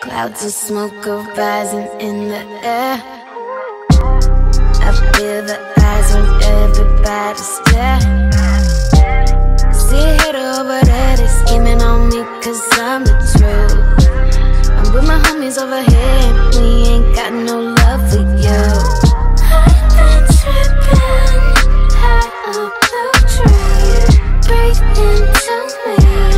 Clouds of smoke are rising in the air. I feel the eyes when everybody stare. See a hater over there, they scheming on me cause I'm the truth. I'm with my homies over here and we ain't got no love for you. I've been tripping, high up the tree. Breathe into me.